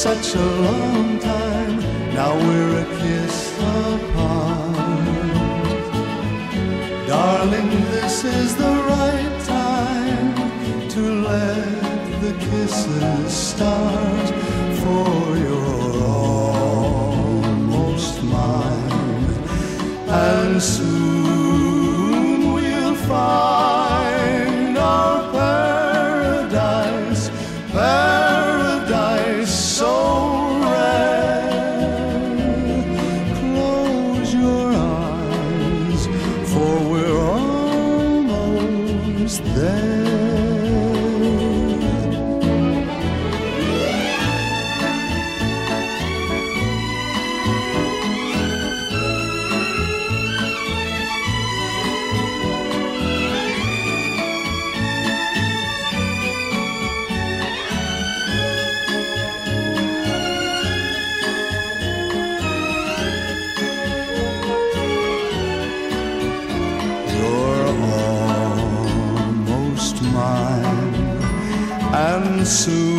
such a long time. Now we're a kiss apart. Darling, this is the right time to let the kisses start. For you're almost mine, and soon we'll find our paradise, paradise so rare. Close your eyes, for we're almost there. And soon